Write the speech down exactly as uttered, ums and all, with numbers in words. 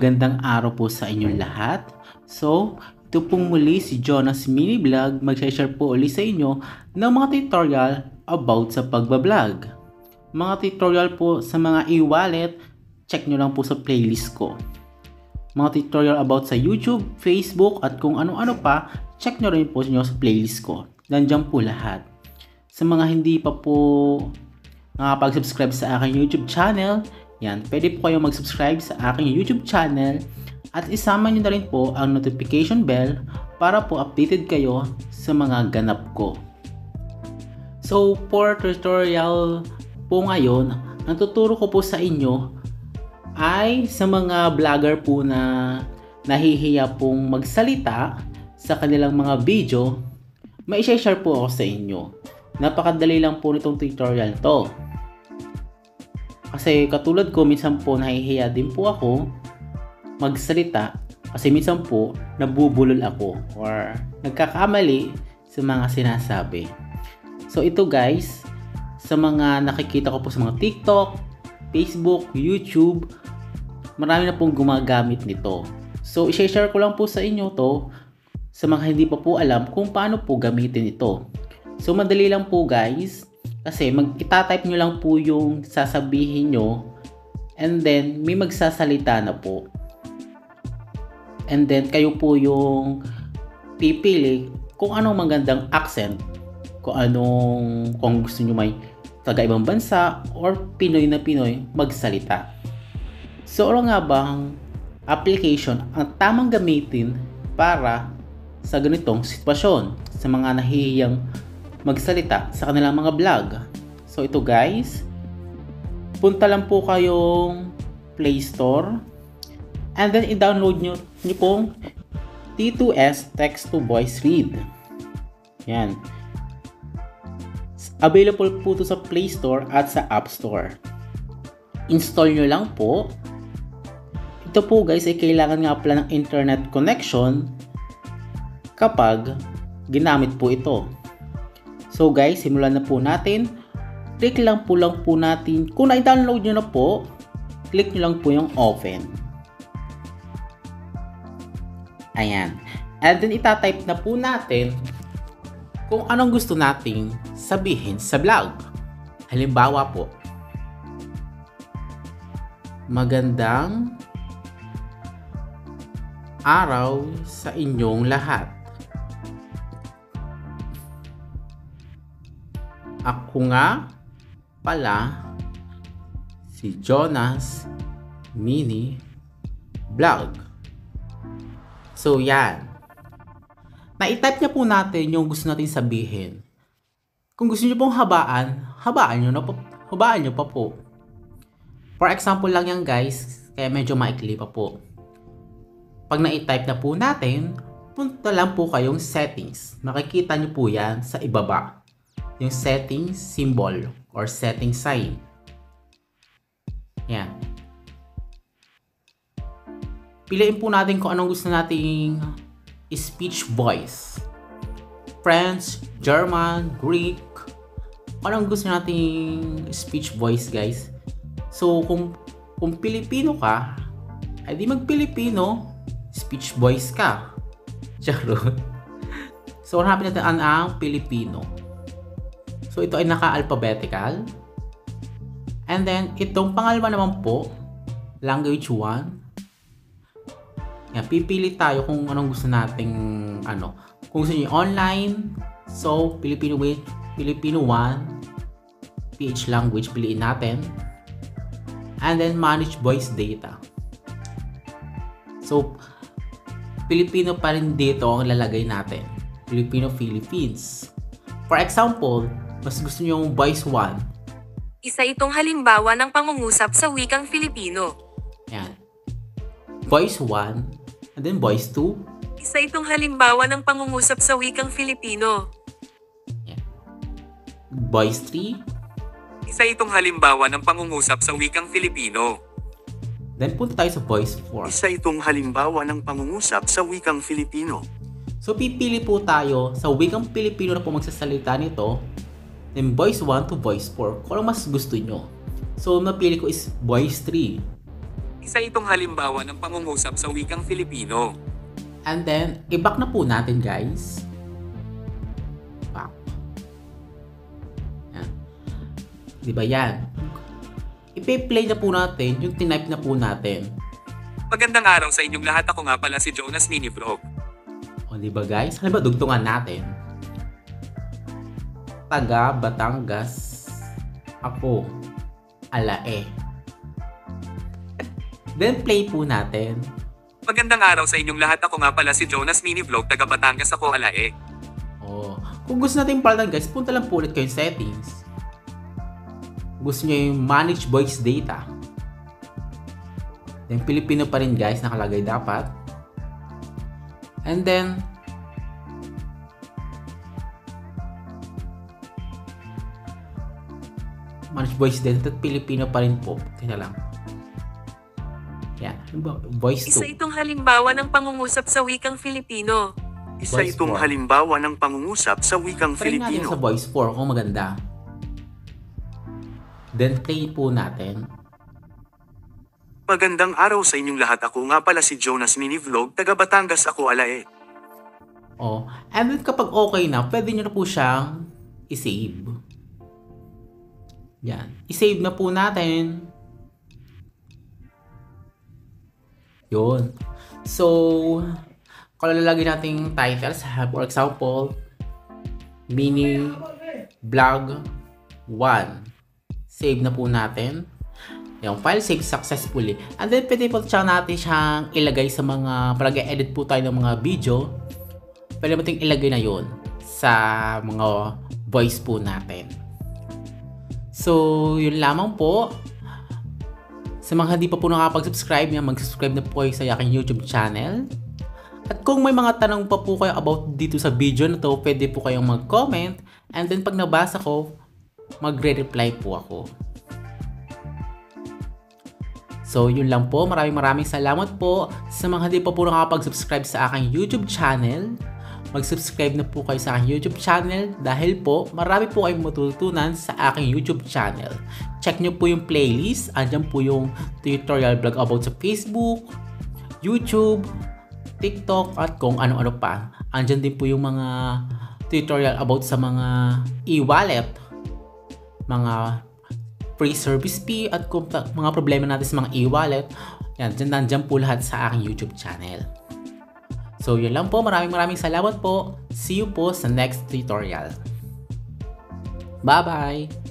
Magandang araw po sa inyong lahat. So, ito pong muli si Jonas Mini Vlog. Mag-share po ulit sa inyo ng mga tutorial about sa pagbablog. Mga tutorial po sa mga e-wallet, check nyo lang po sa playlist ko. Mga tutorial about sa YouTube, Facebook at kung ano-ano pa, check nyo rin po nyo sa playlist ko. Nandiyan po lahat. Sa mga hindi pa po nakapag-subscribe sa aking YouTube channel, yan, pwede po kayong mag-subscribe sa aking YouTube channel at isama nyo na rin po ang notification bell para po updated kayo sa mga ganap ko. So, for tutorial po ngayon, ang tuturo ko po sa inyo ay sa mga vlogger po na nahihiya pong magsalita sa kanilang mga video, may i-share po ako sa inyo. Napakadali lang po nitong tutorial to. Kasi katulad ko, minsan po nahihiya din po ako magsalita kasi minsan po nabubulol ako or nagkakamali sa mga sinasabi. So ito guys, sa mga nakikita ko po sa mga TikTok, Facebook, YouTube, marami na pong gumagamit nito. So i-share ko lang po sa inyo to sa mga hindi pa po alam kung paano po gamitin ito. So madali lang po guys. Kasi mag-itatype nyo lang po yung sasabihin nyo and then may magsasalita na po. And then kayo po yung pipili kung anong magandang accent. Kung anong, kung gusto nyo may taga-ibang bansa or Pinoy na Pinoy magsalita. So ano nga bang application ang tamang gamitin para sa ganitong sitwasyon sa mga nahihiyang magsalita sa kanilang mga vlog. So ito guys, punta lang po kayong Play Store and then i-download nyo, nyo pong T two S Text to Voice Read. Yan. Available po ito sa Play Store at sa App Store. Install nyo lang po. Ito po guys ay kailangan nga pala ng internet connection kapag ginamit po ito. So guys, simulan na po natin. Click lang po lang po natin. Kung na-download nyo na po, click nyo lang po yung open. Ayan. And then itatype na po natin kung anong gusto nating sabihin sa vlog. Halimbawa po, magandang araw sa inyong lahat. Ako nga pala si Jonas Mini Vlog. So yan. Na-type niya po natin yung gusto natin sabihin. Kung gusto niyo pong habaan, habaan niyo na po, habaan niyo pa po. For example lang yan guys, kaya medyo maikli pa po. Pag na-type na po natin, punta lang po kayong settings. Makikita niyo po yan sa ibaba. Yung settings symbol or setting sign. Yan. Piliin po natin kung anong gusto nating speech voice. French, German, Greek. Kung anong gusto nating speech voice guys. So kung, kung Pilipino ka, ay di mag-Pilipino, speech voice ka. Charot. So hanapin natin ang, ang Pilipino. So ito ay naka-alphabetical. And then itong pangalawa naman po, language one. Yan, pipili tayo kung anong gusto nating ano. Kung gusto niyo online, so Filipino with Filipino one, P H language piliin natin. And then manage voice data. So Filipino pa rin dito ang lalagay natin. Filipino Philippines. For example, mas gusto niyo yung voice one. Isa itong halimbawa ng pangungusap sa wikang Filipino. Yan. Voice one. And then voice two. Isa itong halimbawa ng pangungusap sa wikang Filipino. Yan. Voice three. Isa itong halimbawa ng pangungusap sa wikang Filipino. Then punta tayo sa voice four. Isa itong halimbawa ng pangungusap sa wikang Filipino. So pipili po tayo sa wikang Pilipino na po magsasalita nito. Then voice one to voice four. Kung ano mas gusto nyo. So napili ko is voice three. Isa itong halimbawa ng pangungusap sa wikang Filipino. And then, i-back na po natin guys. Back. Yan. Diba yan? I-play na po natin yung tinype na po natin. Magandang araw sa inyong lahat, ako nga pala si Jonas Mini Vlog. O diba guys? Halimbawa, dugtungan natin. Taga Batangas. Ako. Alae. Then play po natin. Magandang araw sa inyong lahat, ako nga pala si Jonas Mini Vlog, taga Batangas ako, Alae. Oh, kung gusto natin palitan guys, punta lang po ulit kayo yung settings. Gusto nyo yung manage voice data. Then Filipino pa rin guys, nakalagay dapat. And then manage voice data at Filipino pa rin po. Tingnan lang. Yan, voice Isa two. itong halimbawa ng pangungusap sa wikang Filipino. Isa Voice itong four. halimbawa ng pangungusap sa wikang Try natin Filipino. sa voice four kung maganda. Then play po natin. Magandang araw sa inyong lahat, ako nga pala si Jonas Mini Vlog, taga Batangas ako, Alae. Oh, and then kapag okay na, pwede nyo na po siyang i-save. Yan. I-save na po natin. Yun. So, kung lalagay nating titles, for example, mini vlog one. Save na po natin. Yung file save successfully. And then, pwede po siya natin siyang ilagay sa mga, pag edit po tayo ng mga video, pwede mo natin ilagay na yun sa mga voice po natin. So, yun lamang po. Sa mga hindi pa po nakapag-subscribe, mag-subscribe na po kayo sa aking YouTube channel. At kung may mga tanong pa po kayo about dito sa video na to, pwede po kayong mag-comment. And then pag nabasa ko, magre-reply po ako. So yun lang po, maraming maraming salamat po sa mga hindi pa po nakapag-subscribe sa aking YouTube channel. Mag-subscribe na po kayo sa aking YouTube channel dahil po marami po kayong matutunan sa aking YouTube channel. Check nyo po yung playlist. Andyan po yung tutorial vlog about sa Facebook, YouTube, TikTok at kung ano-ano pa. Andyan din po yung mga tutorial about sa mga e-wallet, mga free service fee at kung mga problema natin sa mga e-wallet. Yan, dyan, nandyan po lahat sa aking YouTube channel. So yun lang po, maraming maraming salamat po. See you po sa next tutorial. Bye bye!